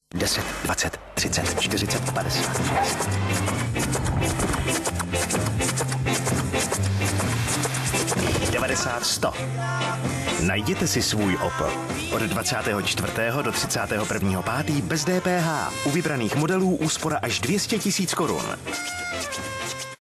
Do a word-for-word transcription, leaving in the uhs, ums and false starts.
deset, dvacet, třicet, čtyřicet, padesát. devadesát, sto. Najděte si svůj Opel. Od dvacátého čtvrtého do třicátého prvního pátého bez D P H. U vybraných modelů úspora až dvě stě tisíc korun.